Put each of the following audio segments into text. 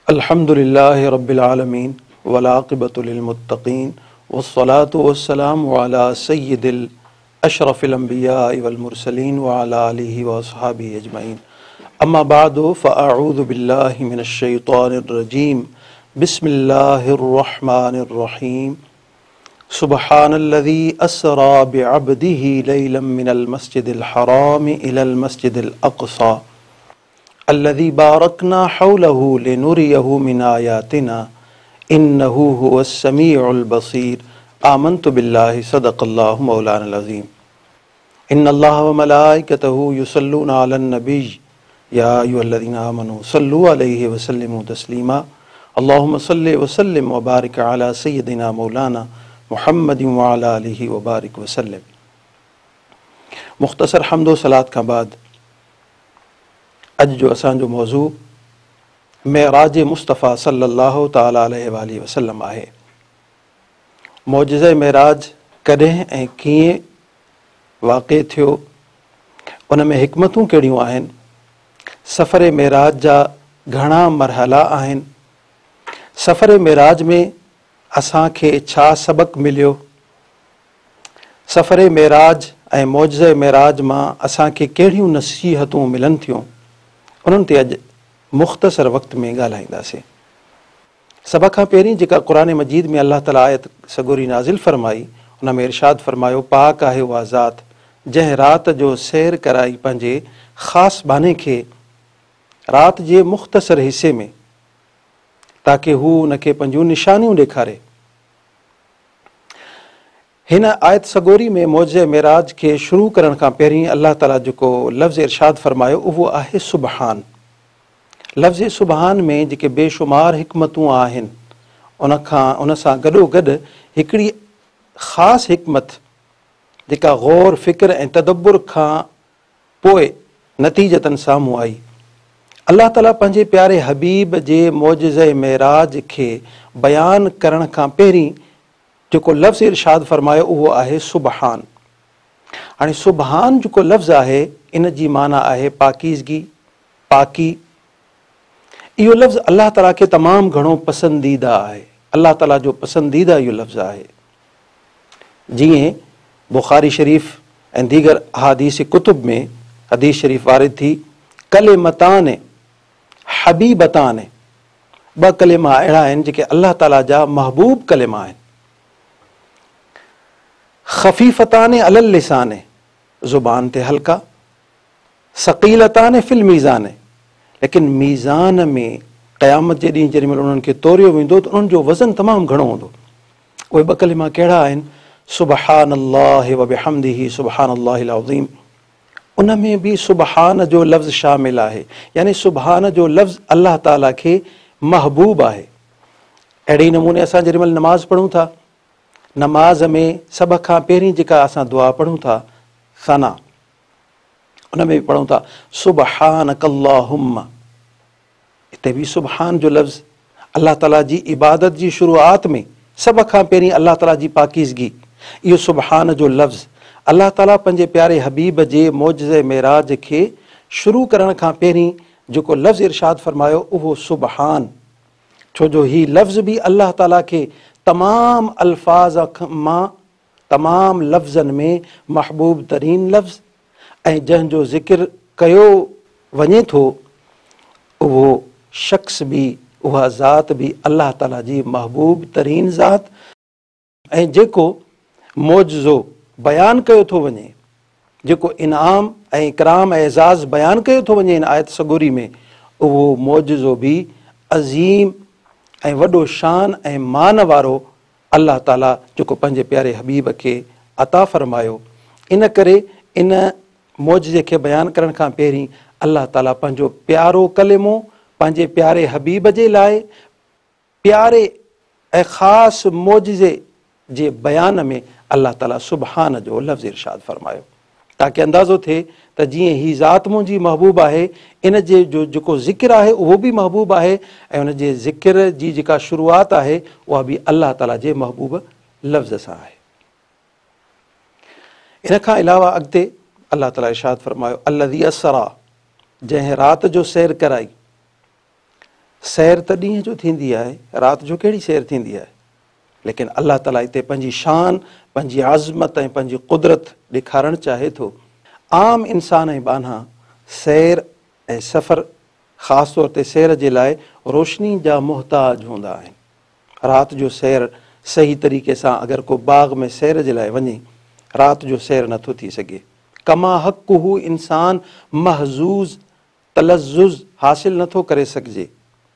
अल्हम्दुलिल्लाहि रब्बिल आलमीन वल आक़िबतु लिल मुत्तक़ीन वस्सलातु वस्सलामु अला सय्यिदिल अशरफिल अंबियाइ वल मुरसलीन व अला आलिहि व अस्हाबिहि अजमईन। अम्मा बअदु फ़अऊज़ु बिल्लाहि मिनश शैतानिर रजीम। बिस्मिल्लाहिर रहमानिर रहीम। सुब्हानल्लज़ी अस्रा बिअब्दिही लैलन मिनल मस्जिदिल हराम इलल मस्जिदिल अक़सा अल्लज़ी बारकना हौलहु लिनुरियहु मिन आयातिना इन्नहु हुवस समीउल बसीर। आमन्तु बिल्लाहि सदक़ल्लाहु मौलानल अज़ीम। इन्नल्लाह व मलाइकतहु युसल्लूना अलन नबी या अय्युहल्लज़ीना आमनू सल्लु अलैहि व सल्लिमू तस्लीमा। अल्लाहुम्मा सल्लि व सल्लिम व बारिक अला सय्यिदिना मौलाना मुहम्मदिन व अला आलिहि व बारिक व सल्लिम। मुख़्तसर हम्द व सलात खां बाद अॼु जो असांजो मौज़ू मेराज मुस्तफ़ा सल्लल्लाहु ताला अलैहि वालिहि वसल्लम आहे। मौजिज़े मेराज कॾहिं ऐं कीअं वाक़े थियो, उन में हिकमतूं कहिड़ियूं आहिनि, सफ़र मेराज जा घणा मरहला आहिनि, सफ़र मेराज में असांखे छा सबक़ मिलियो, सफ़र मेराज ऐं मौजिज़े मेराज मां असांखे कहिड़ियूं नसीहतूं मिलनि थियूं, उन्हनि ते अॼु मुख़्तसर वक़्त में ॻाल्हाईंदासीं। सभ खां पहिरीं जेका क़ुरान मजीद में अल्लाह ताला आयत सगोरी नाज़िल फ़रमाई, उन में इरशाद फ़रमायो, पाक आहे उहा ज़ात जंहिं राति जो सैर कराई पंहिंजे ख़ासि बाने खे राति जे मुख़्तसर हिसे में, ताकी हू उनखे पंहिंजूं निशानियूं ॾेखारे। हिन आयत सगोरी में मौजिज़े मेराज खे शुरू करण खां पहिरीं अल्लाह ताला जेको लफ़्ज़ इरशाद फ़रमायो उहो आहे सुबहान। लफ़्ज़ सुबहान में जेके बेशुमार हिकमतूं आहिनि, उन सां गॾोगॾु हिकिड़ी ख़ासि हिकमत जेका ग़ौर फ़िक्र ऐं तदब्बुर खां पोइ नतीजतन साम्हूं आई। अल्लाह ताला पंहिंजे प्यारे हबीब जे मौजिज़े मेराज खे बयानु करण खां पहिरीं जेको लफ़्ज़ इरशाद फ़रमायो उहो आहे सुबहान। हाणे सुबहान जेको लफ़्ज़ आहे, इन जी माना आहे पाकीज़गी, पाकी। इहो लफ़्ज़ अल्लाह ताला खे तमामु घणो पसंदीदा आहे, अल्लाह ताला जो पसंदीदा इहो लफ़्ज़ आहे। जीअं बुख़ारी शरीफ़ ऐं दीगर अहादीस कुतुब में हदीस शरीफ़ वारिद थी, कलिमतान हबीबतान, ॿ कलिमा अहिड़ा आहिनि जेके अल्लाह ताला जा महबूब कलिमा आहिनि। ख़फ़ीफ़तान अलल लिसान, ज़ुबान ते हल्का, सक़ीलतान फ़िल मीज़ान, लेकिन मीज़ान में क़यामत जे ॾींहुं जेॾी महिल उन्हनि खे तोरियो वेंदो त उन्हनि जो वज़न तमामु घणो हूंदो। उहे ॿ कलिमा कहिड़ा आहिनि, सुबहानल्लाहि व बिहम्दिही सुबहानल्लाहिल अज़ीम। उन में बि सुबहान जो लफ़्ज़ शामिल आहे, यानी सुबहान जो लफ़्ज़ अल्लाह ताला खे महबूब आहे। अहिड़े नमूने असां जेॾी महिल नमाज़ पढ़ूं था, नमाज़ में सभ खां पहिरीं जेका असां दुआ पढ़ूं था सना, उन में बि पढ़ूं था सुबहानक अल्लाहुम्मा। हिते बि सुबहान जो लफ़्ज़ अल्लाह ताला जी इबादत जी शुरूआत में सभ खां पहिरीं अल्लाह ताला जी पाकीज़गी, इहो सुबहान जो लफ़्ज़ अल्लाह ताला पंहिंजे प्यारे हबीब जे मौजिज़े मेराज खे शुरू करण खां पहिरीं जेको लफ़्ज़ इरशाद फ़रमायो उहो सुबहान। छो जो हीउ लफ़्ज़ बि अल्लाह ताला खे तमामु अल्फाज़ मां, तमामु लफ़्ज़नि में महबूब तरीन लफ़्ज़ ऐं जंहिंजो ज़िक्र कयो वञे थो उहो शख़्स बि, उहा ज़ात बि अल्लाह ताला जी महबूब तरीन ज़ात। ऐं जेको मौजिज़ो बयानु कयो थो वञे, जेको इनाम ऐं इकराम ऐं एज़ाज़ बयानु कयो थो वञे इन आयत सगोरी में, उहो मौजिज़ो बि अज़ीम ऐं वॾो शान ऐं मान वारो अल्लाह ताला जेको पंहिंजे प्यारे हबीब खे अता फ़रमायो। इन करे इन मौजिज़े खे बयानु करण खां पहिरीं अल्लाह ताला पंहिंजो प्यारो कलिमो पंहिंजे प्यारे हबीब जे लाइ प्यारे ऐं ख़ासि मौजिज़े जे बयान में अल्लाह ताला सुबहान जो लफ़्ज़ इरशाद फ़रमायो, ताकी अंदाज़ो थिए त जीअं हीअ ज़ात मुंहिंजी महबूब आहे, इन जे जो जेको ज़िक्र आहे उहो बि महबूब आहे, ऐं उन जे ज़िक्र जी जेका शुरूआत आहे उहा बि अल्लाह ताला जे महबूब लफ़्ज़ सां आहे। इन खां अलावा अॻिते अल्लाह ताला इरशाद फ़रमायो, अल्लज़ी असरा, जंहिं राति जो सैर कराई। सैर त ॾींहं जो थींदी आहे, राति जो कहिड़ी सैर थींदी आहे? लेकिन अलाह ताला हिते पंहिंजी शान, पंहिंजी आज़मत ऐं पंहिंजी कुदरत ॾेखारणु चाहे थो। आम इंसान ऐं बाना सैर ऐं सफ़र, ख़ासि तौर ते सैर जे लाइ रोशनी जा मुहताज हूंदा आहिनि। राति जो सैर सही तरीक़े सां अगरि को बाग़ में सैर जे लाइ वञे, राति जो सैर नथो थी सघे। कमा हक़ हू इंसान महज़ूज़ तलज़ुज़ हासिल नथो करे सघिजे,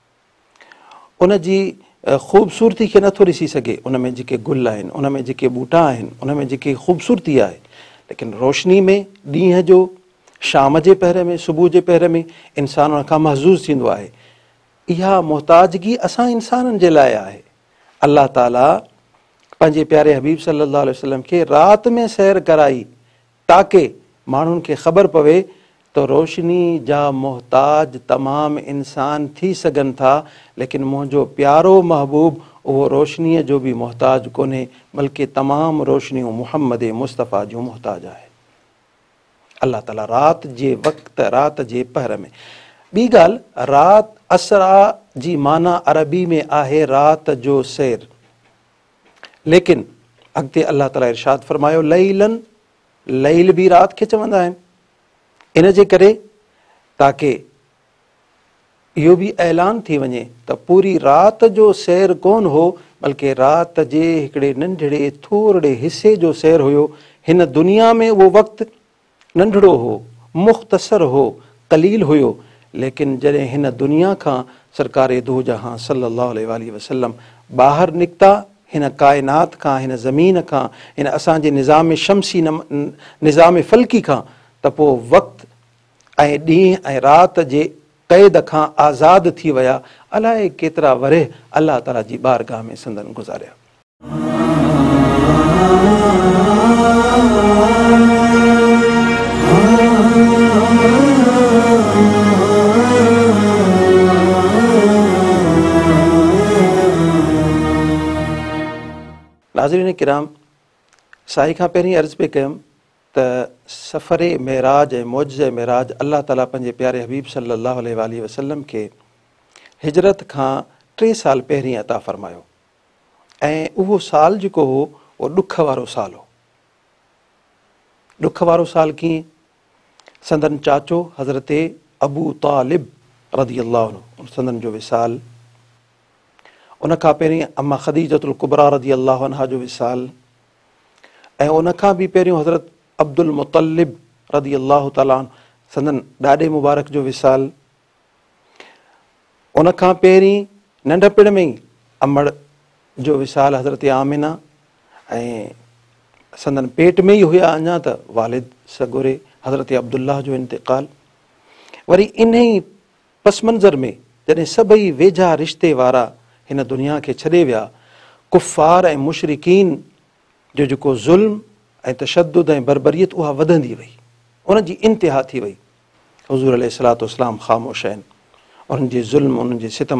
उन जी ख़ूबसूरती खे नथो ॾिसी सघे। उन में जेके गुल आहिनि, उन में जेके ॿूटा आहिनि, उन में जेकी ख़ूबसूरती आहे। लेकिन रोशनी में ॾींहं जो, शाम जे पहर में, सुबुह जे पहर में इंसान उन खां महज़ूज़ थींदो आहे। इहा मुहताजगी असां इंसाननि जे लाइ आहे। अलाह ताला पंहिंजे प्यारे हबीब सल्लल्लाहु अलैहि वसल्लम खे राति में सैर कराई ताकी माण्हुनि खे ख़बर पवे त रोशनी जा मुहताज तमामु इंसान थी सघनि था, लेकिन मुंहिंजो प्यारो महबूब उहो रोशनीअ जो बि मुहताज कोन्हे, बल्कि तमामु रोशनियूं मुहम्मद मुस्तफ़ा जूं मुहताज आहे। अलाह ताला राति जे वक़्तु, राति जे पहर में। ॿी ॻाल्हि, राति असरा जी माना अरबी में आहे राति जो सैर, लेकिन अॻिते अलाह ताला इरशाद फरमायो लैलन, लैल बि राति खे चवंदा आहिनि। इन जे करे ताकी इहो बि ऐलान थी वञे त पूरी राति जो सैर कोन हो, बल्कि राति जे हिकिड़े नंढड़े थोरे हिसे जो सैर हुयो। हिन दुनिया में उहो वक़्तु नंढड़ो हो, मुख़्तसर हो, क़लील हुयो, लेकिन जॾहिं हिन दुनिया खां सरकारे दो जहां सल्लल्लाहु अलैहि वसल्लम ॿाहिरि निकिता, हिन काइनात खां, हिन ज़मीन खां, हिन असांजे निज़ाम शमसी निज़ाम फ़ल्की खां, त पोइ वक़्तु ऐं ॾींहुं ऐं राति जे क़ैद खां आज़ादु थी विया। अलाए केतिरा वरह अलाह ताला जी बारगाह में संदन गुज़ारिया। नाज़रीन किराम, साईं खां पहिरीं अर्ज़ु पे कयुमि त सफ़र मेराज ऐं मौजज़े मेराज अलाह ताला पंहिंजे प्यारे हबीब सल्लल्लाहु अलैहि वसल्लम खे हिजरत खां 3 साल पहिरीं अता फ़रमायो, ऐं उहो साल जेको हो उहो ॾुख वारो साल हो। ॾुख वारो साल कीअं? संदन चाचो हज़रत अबू तालिब रज़ी अल्लाहु अन्हु, संदन जो विसाल, उन खां पहिरीं अम्मा ख़दीजतुल कुबरा रज़ी अल्लाहु अन्हा जो विसाल, ऐं उन खां बि पहिरियों हज़रत अब्दुल मुतलिब रज़ी अल्लाहु ताला अन्हु, संदन ॾाॾे मुबारक जो विसाल। उन खां पहिरीं नंढपिण में ई अमड़ जो विसाल हज़रत आमिना, ऐं संदन पेट में ई हुया अञा त वालिद सगुरे हज़रत अब्दुल्लाह जो इंतिक़ाल। वरी इन ई पस मंज़र में जॾहिं सभई वेझा रिश्ते वारा हिन दुनिया खे छॾे विया, कुफ़ार ऐं मुशरिकीन जो जेको ज़ुल्म ऐं तशद्दुद ऐं बरबरियत उहा वधंदी वई, उन जी इंतिहा थी वई। हुज़ूर अलैहिस्सलातु वस्सलाम ख़ामोश आहिनि उन्हनि जे ज़ुल्म, उन्हनि जे सितम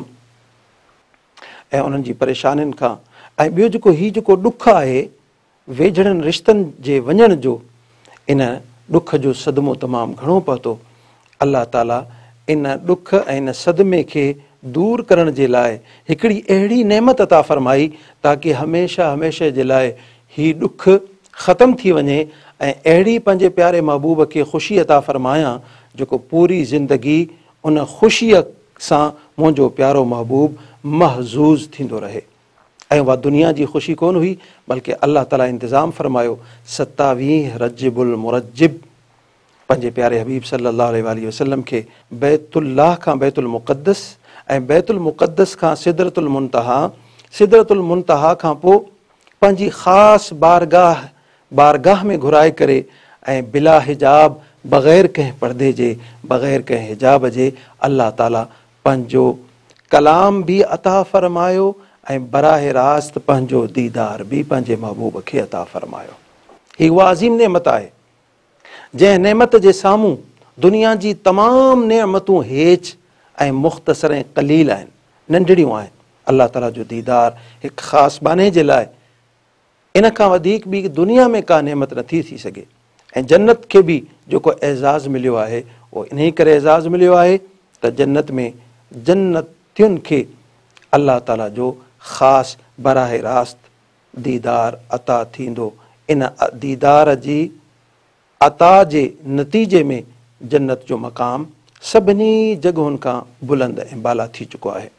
ऐं उन्हनि जी परेशानियुनि खां। ऐं ॿियो जेको हीउ जेको ॾुखु आहे वेझड़नि रिश्तनि जे वञण जो, इन ॾुख जो सदमो तमामु घणो पहुतो। अलाह ताला इन ॾुख ऐं इन सदमे खे दूर करण जे लाइ हिकिड़ी अहिड़ी नेमत अता फ़रमाई ताकी हमेशह हमेशह जे लाइ हीउ ॾुखु ख़तमु थी वञे, ऐं अहिड़ी पंहिंजे प्यारे महबूब खे ख़ुशी अता फ़रमायां जेको पूरी ज़िंदगी उन ख़ुशीअ सां मुंहिंजो प्यारो महबूब महज़ूज़ थींदो रहे। ऐं उहा दुनिया जी ख़ुशी कोन हुई, बल्कि अलाह ताला इंतिज़ाम फ़रमायो 27 रजबुल मुरज्जिब पंहिंजे प्यारे हबीब सल्लल्लाहु अलैहि वसल्लम खे बैतुल्लाह खां बैतुल मुक़द्दस ऐं बैतुल मुक़द्दस खां सिदरतुल मुंतहा, सिदरतुल मुंतहा खां पोइ पंहिंजी ख़ासि बारगाह में घुराए करे ऐं बिला हिजाब, बग़ैर कंहिं पर्दे जे, बग़ैर कंहिं हिजाब जे अलाह ताला पंहिंजो कलाम बि अता फ़रमायो ऐं बराह रास्त पंहिंजो दीदार बि पंहिंजे महबूब खे अता फ़रमायो। हीअ उहा अज़ीम नेमत आहे जंहिं नेमत जे साम्हूं दुनिया जी तमामु नेमतूं हेच ऐं मुख़्तसर ऐं क़लील आहिनि, नंढड़ियूं आहिनि। अलाह ताला जो दीदार हिकु ख़ासि बाने जे लाइ इन खां वधीक ॿी दुनिया में का नेमत नथी थी सघे। ऐं जन्नत खे बि जेको एज़ाज़ु मिलियो आहे उहो इन करे एज़ाज़ु मिलियो आहे त जन्नत में जन्नत सख़्तियुनि खे अल्लाह ताला जो ख़ासि बराह रास्त दीदार अता थींदो। इन दीदार जी अता जे नतीजे में जन्नत जो मक़ाम सभिनी जॻहुनि खां बुलंद ऐं बाला थी चुको आहे।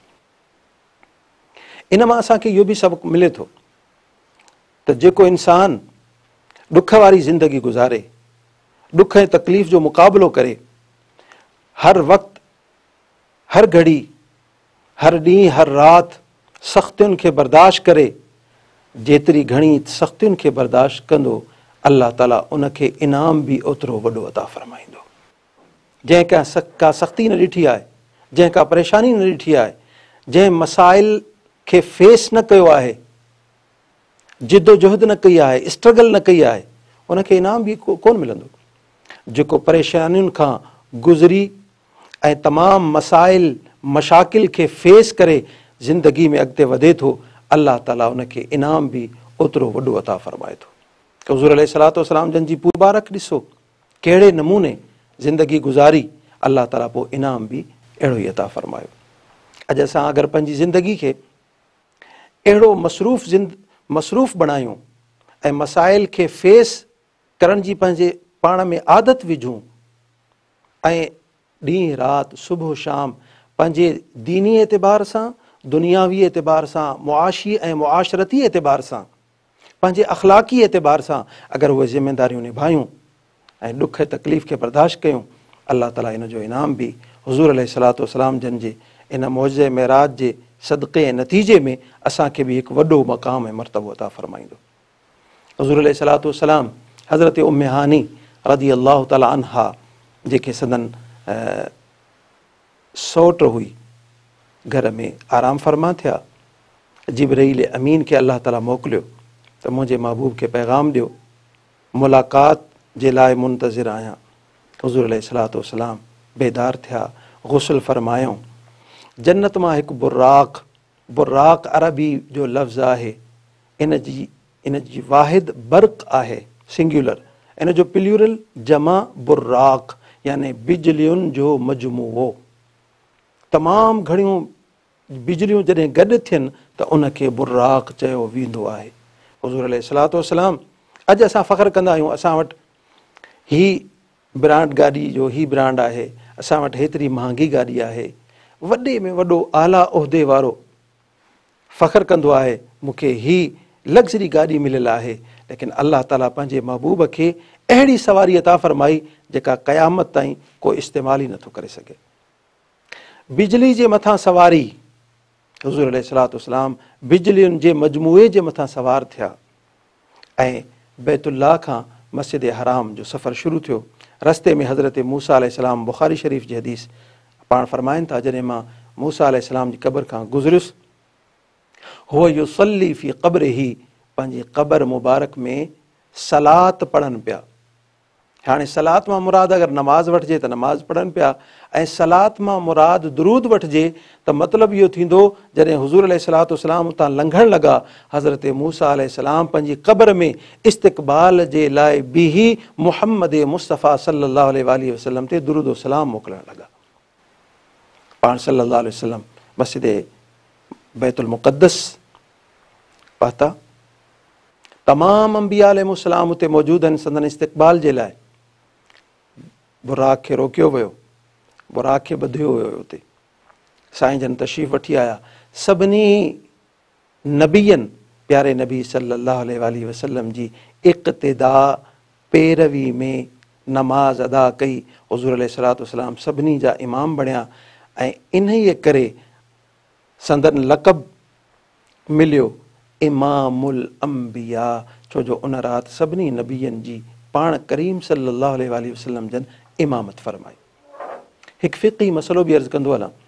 इन मां असांखे इहो बि सबक़ु मिले थो त जेको इंसान ॾुख वारी ज़िंदगी गुज़ारे, ॾुख ऐं तकलीफ़ जो मुक़ाबिलो करे, हर वक़्तु हर घड़ी हर ॾींहुं हर राति सख़्तियुनि खे बर्दाश्त करे, जेतिरी घणी सख़्तियुनि खे बर्दाश्त कंदो, अल्लाह ताला उनखे इनाम बि ओतिरो वॾो अता फ़रमाईंदो। जंहिं का सख़्ती न ॾिठी आहे, जंहिं का परेशानी न ॾिठी आहे, जंहिं मसाइल खे फेस न कयो आहे, जिदोजहद न कई आहे, स्ट्रगल न कई आहे, उनखे इनाम बि कोन मिलंदो। जेको परेशानियुनि खां गुज़री ऐं तमामु मसाइल मशाकिल खे फेस करे ज़िंदगी में अॻिते वधे थो, अल्लाह ताला उनखे इनाम बि ओतिरो वॾो अता फ़रमाए थो। हुज़ूर अलैहिस्सलातु वस्सलाम जन जी मुबारक ॾिसो कहिड़े नमूने ज़िंदगी गुज़ारी, अल्लाह ताला पोइ इनाम बि अहिड़ो ई अता फ़रमायो। अॼु असां अगरि पंहिंजी ज़िंदगी खे अहिड़ो मसरूफ़ बणायूं ऐं मसाइल खे फेस करण जी पंहिंजे पाण में आदत विझूं ऐं ॾींहुं राति सुबुह शाम पंहिंजे दीनी एतिबार सां, दुनियावी एतिबार सां, मुआशी ऐं मुआशरती एतिबार सां, पंहिंजे अख़लाक़ी एतिबार सां अगरि उहे ज़िमेदारियूं निभायूं ऐं ॾुख तकलीफ़ खे बर्दाश्त कयूं, अल्लाह ताला इन जो इनाम बि हुज़ूर अलैहिस्सलातु वस्सलाम जन जे इन मौजे मेराज जे सदक़े ऐं नतीजे में असांखे बि हिकु वॾो मक़ाम ऐं मर्तबो अता फ़रमाईंदो। हुज़ूर अलैहिस्सलातु वस्सलाम हज़रत उम्मे हानी रज़ी अल्लाह ताला अन्हा, जेके संदन सौट हुई, घर में आराम फ़रमा थिया, जिब्राईल अमीन खे अल्लाह ताला मोकिलियो त मुंहिंजे महबूब खे पैगाम ॾियो, मुलाक़ात जे लाइ मुंतज़िर आहियां। हुज़ूर अलैहिस्सलातु वस्सलाम बेदार थिया, गुस्ल फ़रमायूं। जन्नत मां हिकु बुर्राक़ अरबी जो लफ़्ज़ आहे, इन जी वाहिद बर्क़ आहे, सिंगुलर, इन जो प्लूरल जमा बुर्राक़, यानी बिजलियुनि जो मजमूओ। तमामु घणियूं बिजलियूं जॾहिं गॾु थियनि त उनखे बुर्राक़ चयो वेंदो आहे। हुज़ूर अलैहिस्सलातु वस्सलाम, अॼु असां फ़ख़्रु कंदा आहियूं असां वटि ही ब्रांड गाॾी जो ही ब्रांड आहे, असां वटि हेतिरी महांगी गाॾी आहे, वॾे में वॾो आला उहिदे वारो फ़ख़्रु कंदो आहे मूंखे ही लग्ज़री गाॾी मिलियल आहे, लेकिन अल्लाह ताला पंहिंजे महबूब खे अहिड़ी सवारी अता फ़रमाई जेका क़यामत ताईं को इस्तेमालु ई नथो करे सघे। बिजली जे मथां सवारी, हुज़ूर अलैहिस्सलातु वस्सलाम बिजलियुनि जे मजमूए जे मथां सवार थिया ऐं बैतुल्लाह खां मस्जिद हराम जो सफ़र शुरू थियो। रस्ते में हज़रत मूसा अलैहिस्सलाम, बुख़ारी शरीफ़ जी हदीस पाण फ़रमाइनि था, जॾहिं मां मूसा अलैहिस्सलाम जी क़ब्र खां गुज़रियुसि, हुअ युसल्ली फ़ी क़ब्रिही, पंहिंजी क़ब्र मुबारक में सलात पढ़नि पिया। हाणे सलात मां मुराद अगरि नमाज़ वठिजे त नमाज़ पढ़नि पिया, ऐं सलात मां मुराद दुरूद वठिजे त मतिलबु इहो थींदो जॾहिं हुज़ूर अलैहिस्सलातु वस्सलाम उतां लंघणु लॻा, हज़रत मूसा अलैहिस्सलाम पंहिंजी क़ब्र में इस्तक़बाल जे लाइ बीही मुहम्मद मुस्तफ़ा सल्लल्लाहु अलैहि वसल्लम ते दुरूद सलाम मोकिलणु लॻा। पाण सल्लल्लाहु अलैहि वसल्लम मस्जिद बैतुल मुक़द्दस पहुता, तमामु अंबिया अलैहिमुस्सलाम उते मौजूदु आहिनि संदन इस्तक़बाल जे लाइ। बुराक खे रोकियो वियो, बुराक खे ॿधियो वियो उते, साईं जन तशरीफ़ वठी आया, सभिनी नबीअनि प्यारे नबी सल्लल्लाहु अलैहि वसल्लम जी इक़्तिदा पैरवी में नमाज़ अदा कई। हुज़ूर अलैहिस्सलातु वस्सलाम सभिनी जा इमाम बणिया ऐं इन ई करे संदन लक़ब मिलियो इमामुल अंबिया, छो जो उन राति सभिनी नबीअनि जी पाण करीम सल्लल्लाहु अलैहि वसल्लम जन इमामत फ़रमाई। हिकु फ़िक़ी मसलो बि अर्ज़ु कंदो हलां,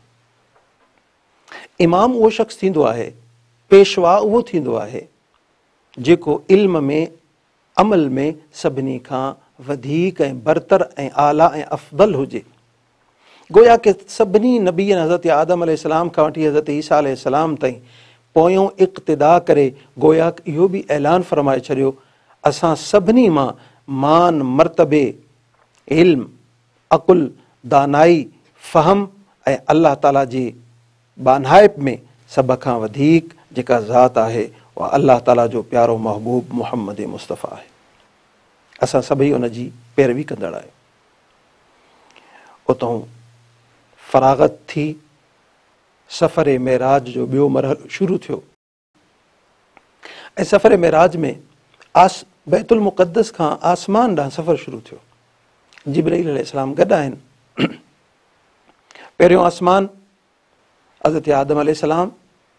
इमाम उहो शख़्स थींदो आहे, पेशवा उहो थींदो आहे जेको इल्म में अमल में सभिनी खां वधीक ऐं बरतर ऐं आला ऐं अफ़दल हुजे। गोया के सभिनी नबीअनि हज़रत आदम अलैहिस्सलाम खां वठी हज़रत ईसा अलैहिस्सलाम ताईं पोयों इक़्तिदा करे गोया इहो बि ऐलान फ़रमाए छॾियो, असां सभिनी मां मान मर्तबे इल्म अक़ुल दानाई फ़हम ऐं अल्लाह ताला जे बानाइप में सभ खां वधीक जेका ज़ात आहे उहा अल्लाह ताला जो प्यारो महबूब मुहम्मद मुस्तफ़ा आहे। असां सभई उन जी पैरवी कंदड़ आहियूं। उतां फ़राग़त थी सफ़र मेराज जो ॿियो मरहलो शुरू थियो ऐं सफ़र मेराज में बैतुल मुक़द्दस खां आसमान ॾांहुं सफ़र शुरू थियो। जिब्राईल अलैहिस्सलाम गॾु आहिनि। पहिरियों आसमान हज़रत आदम अलैहिस्सलाम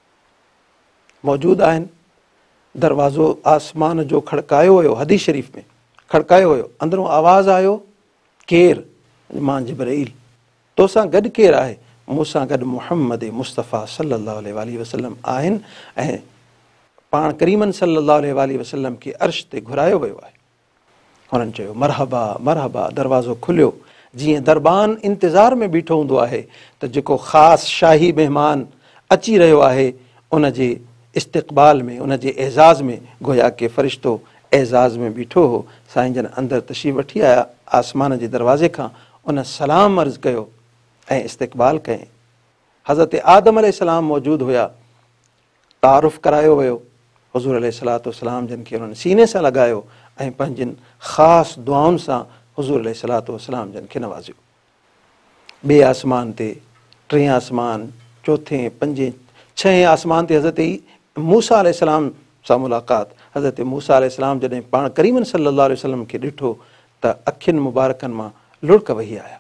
मौजूदु आहिनि। दरवाज़ो आसमान जो खड़कायो हुयो, हदीस शरीफ़ में खड़कायो हुयो। अंदरों आवाज़ आयो, केरु? मां जिब्राईल। तोसां गॾु केरु आहे? मूंसां गॾु मुहम्मद मुस्तफ़ा सल्लल्लाहु अलैहि वसल्लम आहिनि ऐं पाण करीमन सल्लल्लाहु अलैहि वसल्लम खे अर्श ते घुरायो वियो आहे। हुननि चयो मरहबा मरहबा। दरवाज़ो खुलियो। जीअं दरबान इंतज़ार में बीठो हूंदो आहे त जेको ख़ासि शाही महिमान अची रहियो आहे उन जे इस्तक़बाल में, उन जे एज़ाज़ में, गोया के फ़रिश्तो एज़ाज़ में बीठो हो। साईं जन अंदरि तशरीफ़ वठी आया आसमान जे दरवाज़े खां। उन सलाम अर्ज़ु कयो ऐं इस्तक़बाल कयईं। हज़रत आदम अलैहिस्सलाम मौजूदु हुया। तारुफ़ करायो वियो। हुज़ूर अलैहिस्सलातु वस्सलाम जिन खे उन्हनि सीने सां लॻायो ऐं पंहिंजनि ख़ासि दुआउनि सां हुज़ूर अलैहिस्सलातु वस्सलाम जिन खे नवाज़ियो। ॿिए आसमान ते, टें आसमान, चोथें, पंजें, छहें आसमान ते हज़रत मूसा अलैहिस्सलाम सां मुलाक़ात। हज़रत मूसा अलैहिस्सलाम जॾहिं पाण करीमन सल्लल्लाहु अलैहि वसल्लम खे ॾिठो त अखियुनि मुबारकनि मां लुड़क वही आया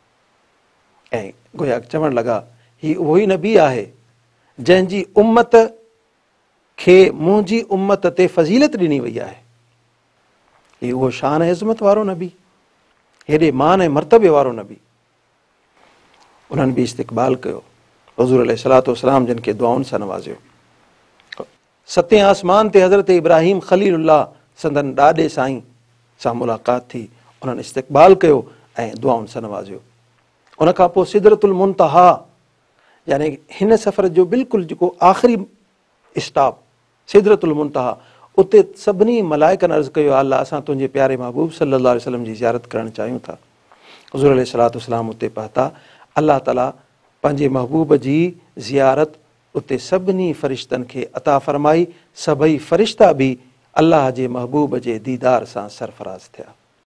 ऐं गोया चवणु लॻा हीउ उहो ई नबी आहे जंहिंजी उम्मत खे मुंहिंजी उम्मत ते फ़ज़ीलत ॾिनी वई आहे। हीउ उहो शान ऐं इज़मत वारो नबी, हेॾे मान ऐं मर्तबे वारो नबी। उन्हनि बि इस्तक़बाल कयो। हुज़ूर अलैहिस्सलातु वस्सलाम जिन खे दुआउनि सां नवाज़ियो। सतें आसमान ते हज़रत इब्राहीम ख़लीलुल्लाह संदन ॾाॾे साईं सां मुलाक़ात थी। उन्हनि इस्तक़बाल कयो ऐं दुआउनि सां नवाज़ियो। उनखां पोइ सिदरतुल मुंतहा, यानी हिन सफ़र जो बिल्कुलु जेको आख़िरी स्टॉप सिदरतुल मुंतहा, उते सभिनी मलाइकनि अर्ज़ु कयो अल्लाह असां तुंहिंजे प्यारे महबूब सल्लल्लाहु अलैहि वसल्लम जी ज़ियारत करणु चाहियूं था। हुज़ूर अलैहिस्सलातु वस्सलाम उते पहुता। अल्लाह ताला पंहिंजे महबूब जी ज़ियारत उते सभिनी फ़रिश्तनि खे अता फ़रमाई। सभई फ़रिश्ता बि अल्लाह जे महबूब जे दीदार सां सरफ़राज़ थिया।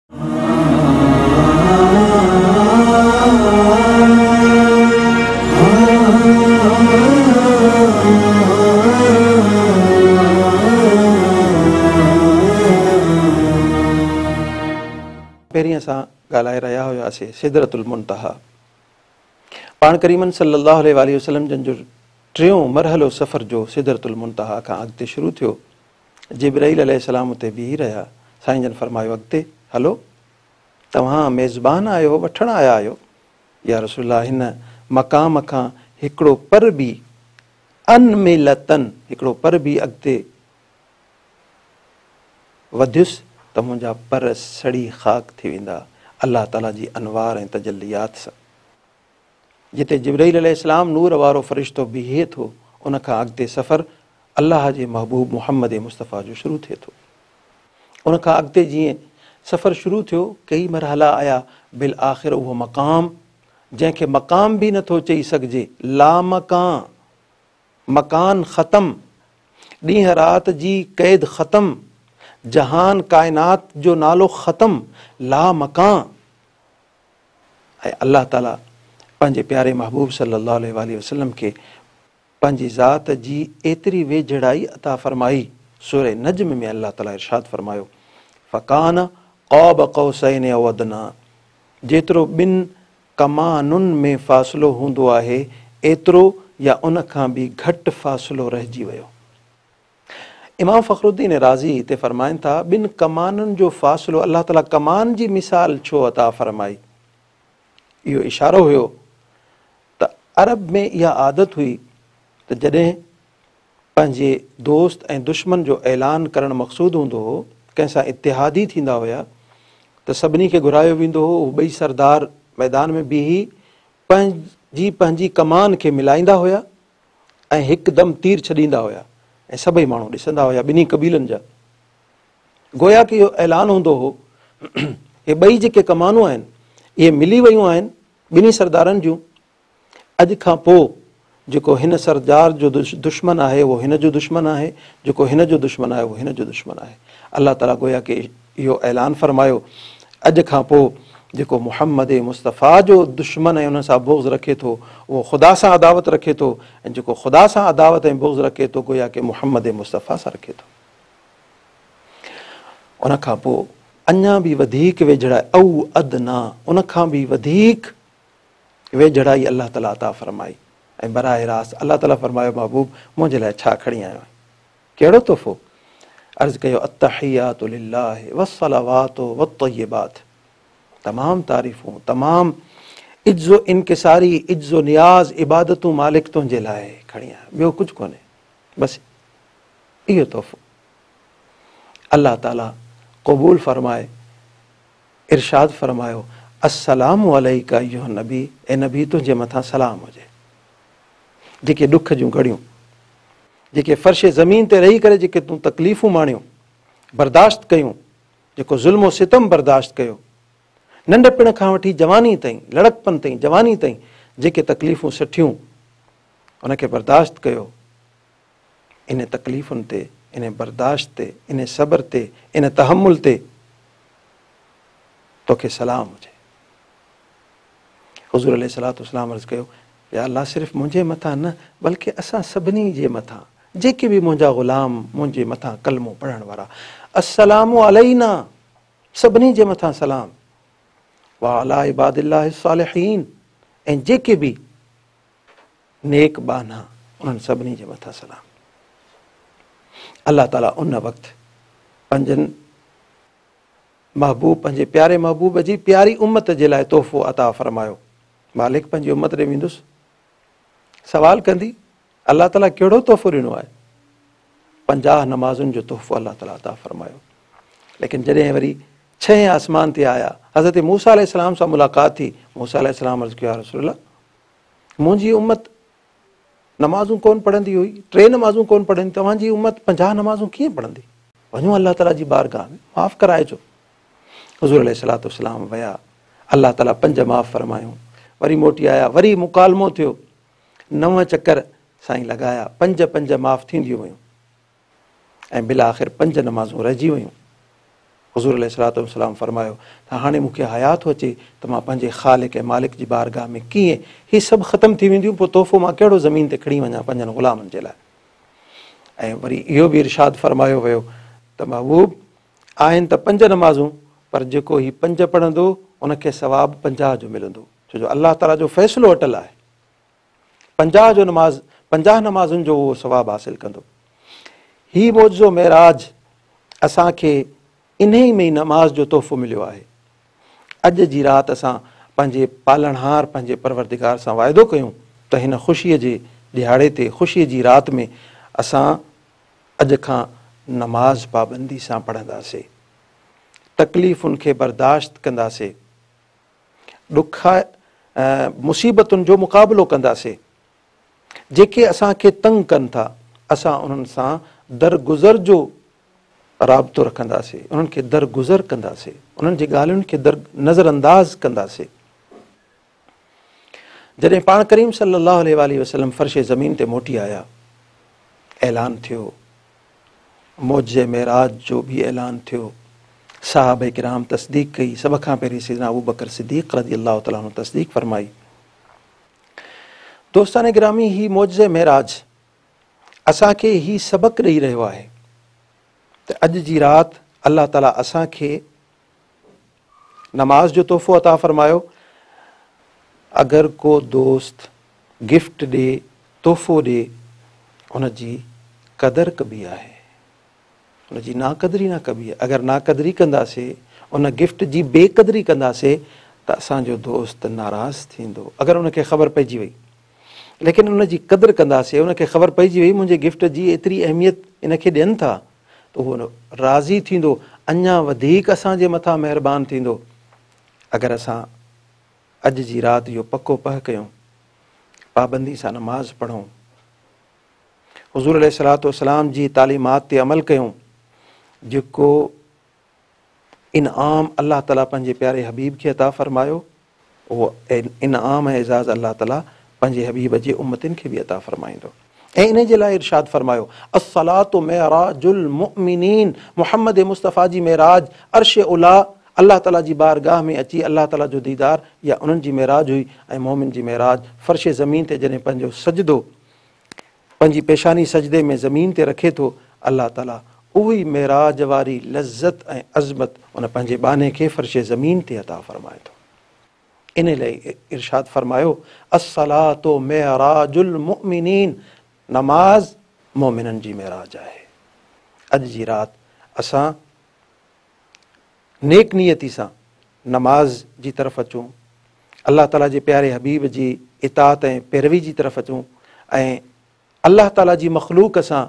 पहिरीं असां ॻाल्हाए रहिया हुआसीं सिदरतुल मुंतहा। पाण करीमन सल्लल्लाहु अलैहि वसल्लम जन जो टियों मरहलो सफ़र जो सिदरतुल मुंतहा खां अॻिते शुरू थियो। जिब्राईल अलैहिस्सलाम उते बीही रहिया। साईं जन फरमायो अॻिते हलो, तव्हां मेज़बान आहियो, वठणु आया आहियो। या रसूलल्लाह हिन मक़ाम खां हिकिड़ो पर बि अनमिलतन, हिकिड़ो पर बि अॻिते वधियुसि त मुंहिंजा पर सड़ी ख़ाक थी वेंदा अल्लाह ताला जी अनवार ऐं तजल्लियात सां। जिते जिब्राईल अलैहिस्सलाम नूर वारो फ़रिश्तो बीहे थो, उनखां अॻिते सफ़र अल्लाह जे महबूब मुहम्मद मुस्तफ़ा जो शुरू थिए थो। उनखां अॻिते जीअं सफ़र शुरू थियो, कई मरहला आया। बिल आख़िर उहो मक़ाम जंहिंखे मक़ाम बि नथो चई सघिजे, ला मकान, मकान ख़तमु, ॾींहं राति जी क़ैद ख़तमु, जहान काइनात जो नालो ख़तमु, ला मकान। ऐं अल्लाह ताला पंहिंजे प्यारे महबूब सल्लल्लाहु अलैहि वसल्लम खे पंहिंजी ज़ात जी एतिरी वेझड़ाई अता फ़रमाई। सूरह नज्म में अल्लाह ताला इरशाद फ़रमायो फ़कान क़ाब क़ौसैन औ अदना, जेतिरो ॿिनि कमानुनि में फ़ासिलो हूंदो आहे एतिरो या उन खां बि घटि फ़ासिलो रहिजी वियो। इमाम फ़खरुद्दीन राज़ी हिते फ़रमाइनि था ॿिनि कमानुनि जो फ़ासिलो, अल्लाह ताला कमान जी मिसाल छो अता फ़रमाई? इहो इशारो हुयो त अरब में इहा आदत हुई त जॾहिं पंहिंजे दोस्त ऐं दुश्मन जो ऐलान करणु मक़सूदु हूंदो हो, कंहिंसां इतिहादी थींदा हुया, त सभिनी खे घुरायो वेंदो हो। उहे ॿई सरदार मैदान में बीही पंहिंजी कमान खे मिलाईंदा हुया ऐं हिकदमि तीर छॾींदा हुया ऐं सभई माण्हू ॾिसंदा हुया, ॿिन्ही कबीलनि जा। गोया कि इहो ऐलान हूंदो हो हे ॿई जेके कमानूं आहिनि इहे मिली वियूं आहिनि ॿिन्ही सरदारनि जूं। अॼु खां पोइ जेको हिन सरदार जो दुश्मन आहे उहो हिन जो दुश्मन आहे, जेको हिन जो दुश्मन आहे उहो हिन जो दुश्मन आहे। अलाह ताला गोया के इहो ऐलान फरमायो, अॼु खां पोइ जेको मुहम्मद मुस्तफ़ा जो दुश्मन ऐं उन सां बुग़्ज़ रखे थो उहो ख़ुदा सां अदावत रखे थो, ऐं जेको ख़ुदा सां अदावत ऐं बुग़्ज़ रखे थो गोया के मुहम्मद मुस्तफ़ा सां रखे थो। उन खां पोइ अञा बि वधीक वेझड़ाई, औ अदना, उन खां बि वधीक वेझड़ाई अलाह ताला अता फरमाई। ऐं बराह रास्त अलाह ताला फरमायो, महबूब मुंहिंजे लाइ छा खणी आयो आहे, कहिड़ो तोहफ़ो? अर्ज़ु कयो, अत्तहियातु लिल्लाहि वस्सलावातु वत्तय्यिबात, तमामु तारीफ़ूं, तमामु इज़्ज़ो इनकिसारी, इज़्ज़ो नियाज़, इबादतूं मालिक तुंहिंजे लाइ खणी आयो, ॿियो कुझु कोन्हे, बसि इहो तोहफ़ो। अलाह ताला क़बूल फरमाए, इरशाद फरमायो, अस्सलामु अलैका अय्युहन नबी, ऐं नबी तुंहिंजे मथां सलाम हुजे। जेके ॾुख जूं घड़ियूं, जेके फ़र्श ज़मीन ते रही करे जेके तूं तकलीफ़ूं माणियूं, बर्दाश्त कयूं, जेको ज़ुल्म सितम बर्दाश्त कयो, नंढपिण खां वठी जवानी ताईं, लड़कपन ताईं, जवानी ताईं जेके तकलीफ़ूं सठियूं उनखे बर्दाश्त कयो, इन तकलीफ़ुनि ते, इन बर्दाश्त ते, इन सब्र ते, इन तहमुल ते तोखे सलाम हुजे। हुज़ूर अलैहिस्सलातु वस्सलाम अर्ज़ु कयो, या अल्लाह सिर्फ़ु मुंहिंजे मथां न बल्कि असां सभिनी जे मथां, जेके बि मुंहिंजा ग़ुलाम मुंहिंजे मथां कलमो पढ़ण वारा, अस्सलामु अलैना, सभिनी जे मथां सलाम, व अला इबादिल्लाहि सालिहीन, ऐं जेके बि नेक बाना उन्हनि सभिनी जे मथां सलाम। अलाह ताला उन वक़्तु पंहिंजनि महबूब, पंहिंजे प्यारे महबूब जी प्यारी उम्मत जे लाइ तोहफ़ो अता फरमायो। मालिक पंहिंजी उम्मत ॾे वेंदुसि, सवाल कंदी, अलाह ताला कहिड़ो तोहफ़ो ॾिनो आहे? 50 नमाज़ुनि जो तोहफ़ो अलाह ताला अता फरमायो। लेकिन जॾहिं वरी 6 आसमान ते आया, हज़रत मूसा अलैहिस्सलाम सां मुलाक़ात थी, मूसा अलैहिस्सलाम अर्ज़ु कयो, या रसूलल्लाह, मुंहिंजी उम्मत नमाज़ूं कोन पढ़ंदी हुई, 3 नमाज़ूं कोन पढ़ंदी, तव्हांजी उम्मत 50 नमाज़ूं कीअं पढ़ंदी? वञो अलाह ताला जी बारगाह में माफ़ कराइजो। हुज़ूर अलैहिस्सलातु वस्सलाम विया, अलाह ताला 5 माफ़ फरमायूं, वरी मोटी आया, वरी मुकालमो थियो, 9 चकर साईं लॻाया, 5 माफ़ थींदियूं वियूं, ऐं बिला आख़िर 5 नमाज़ूं रहिजी वियूं। हुज़ूर अलैहिस्सलातु वस्सलाम फरमायो, त हाणे मूंखे हया थो अचे त मां पंहिंजे ख़ालिक ऐं मालिक जी बारगाह में कीअं हीअ सभु ख़तमु थी वेंदियूं, पोइ तोहफ़ो मां कहिड़ो ज़मीन ते खणी वञा पंहिंजनि ग़ुलामनि जे लाइ। ऐं वरी इहो बि इरशाद फरमायो वियो त महबूब, आहिनि त 5 नमाज़ूं, पर जेको हीउ 5 पढ़ंदो उनखे सवाबु 50 जो मिलंदो, छो जो अलाह ताला जो फ़ैसिलो अटल आहे, 50 नमाज़ुनि जो उहो सवाबु हासिलु कंदो। हीउ मौजो मेराज असांखे इन ई में नमाज़ जो तोहफ़ो मिलियो आहे। अॼु जी राति असां पंहिंजे पालणहार, पंहिंजे परवरदिगार सां वाइदो कयूं त हिन ख़ुशीअ जे ॾिहाड़े ते, ख़ुशीअ जी राति में असां अॼु खां नमाज़ पाबंदी सां पढ़ंदासीं, तकलीफ़ुनि खे बर्दाश्त कंदासीं, ॾुख मुसीबतुनि जो मुक़ाबिलो कंदासीं, जेके असांखे तंग कनि था असां उन्हनि सां दरगुज़र जो राब्तो रखंदासीं, उन्हनि खे दरगुज़र कंदासीं, उन्हनि जी ॻाल्हियुनि खे नज़रअंदाज़ कंदासीं। जॾहिं पाण करीम सल्लल्लाहु अलैहि वसल्लम फ़र्श ज़मीन ते मोटी आया, ऐलान थियो, मौजे मेराज जो बि ऐलान थियो, सहाबा किराम तस्दीक़ कई, सभ खां पहिरीं सैयदना अबू बकर सिद्दीक़ रज़ियल्लाहु तआला अन्हु तस्दीक़ फरमाई। दोस्तान गिरामी, ही मौजे मेराज असांखे ही सबक़ ॾेई रहियो आहे त अॼु जी राति अलाह ताला असांखे नमाज जो तोहफ़ो अता फरमायो। अगरि को दोस्त गिफ्ट ॾे, तोहफ़ो ॾे, उनजी क़दुरु कबी आहे, उनजी नाक़दरी न कबी आहे। अगरि नाक़दरी कंदासीं, उन गिफ्ट जी बेक़दरी कंदासीं त असांजो दोस्त नाराज़ थींदो। अगरि उनखे ख़बर पइजी वई, लेकिन उनजी क़दुरु कंदासीं, उनखे ख़बर पइजी वई मुंहिंजे गिफ्ट जी एतिरी अहमियत इनखे ॾियनि था, त उहो राज़ी थींदो, अञा वधीक असांजे मथां महिरबानी थींदो। अगरि असां अॼु जी राति इहो पको पह कयूं, पाबंदी सां नमाज़ पढ़ूं, हुज़ूर अलैहिस्सलातु वस्सलाम जी तालीमात ते अमल कयूं, जेको इनाम अलाह ताला पंहिंजे प्यारे हबीब खे अता फ़रमायो, उहो इनाम ऐं एज़ाज़ अलाह ताला पंहिंजे हबीब जे उम्मतिन खे बि अता फ़रमाईंदो। ऐं इन जे लाइ इरशाद फ़रमायो अस्सलातु मेराजुल मुमिनीन, मुहम्मद मुस्तफ़ा जी मेराज अर्श उला अल्लाह ताला जी बारगाह में अची अल्लाह ताला जो दीदार या उन्हनि जी मेराज हुई। ऐं मोमिन जी मेराज फ़र्श ज़मीन ते जॾहिं पंहिंजो सजदो पंहिंजी पेशानी सजदे में ज़मीन ते रखे थो, अल्लाह ताला उही मेराज वारी लज़्ज़त ऐं अज़मत उन पंहिंजे बाने खे फ़र्श ज़मीन ते अता फ़रमाए थो। इन लाइ इरशाद फ़रमायो अस्सलातु मेराजुल मुमिनीन, नमाज़ मोमिननि जी मेराज आहे। अॼु जी राति असां नेक नियती सां नमाज़ जी तरफ़ अचूं, अल्लाह ताला जे प्यारे हबीब जी इताअत ऐं पैरवी जी तरफ़ अचूं ऐं अल्लाह ताला जी मख़लूक़ सां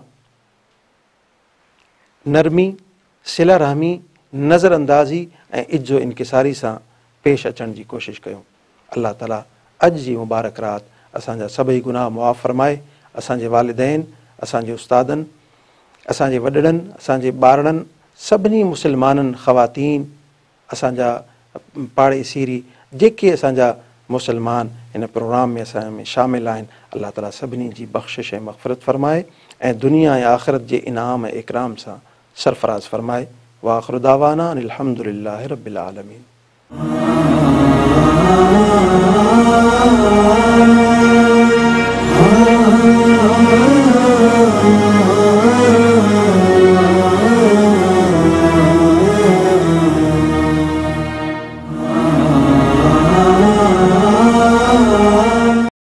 नरमी, सिला रहमी, नज़रअंदाज़ी ऐं इज़्ज़ो इनकिसारी सां पेश अचण जी कोशिशि कयूं। अल्लाह ताला अॼु जी मुबारक राति असांजा सभई गुनाह मुआफ़ फ़रमाए, असांजे वालिदैन, असांजे उस्तादनि, असांजे वॾड़नि, असांजे ॿारड़नि, सभिनी मुस्लमाननि ख़वातीन, असांजा पाड़ेसीरी जेके असांजा मुसलमान हिन प्रोग्राम में असां में शामिल आहिनि, अल्लाह ताला सभिनी जी बख़्शिश ऐं मग़फ़िरत फ़रमाए ऐं दुनिया ऐं आख़िरत जे इनाम ऐं इकराम सां सरफ़राज़ फ़रमाए। व आख़िरु दावाना अनिल हम्दुलिल्लाहि रब्बिल आलमीन।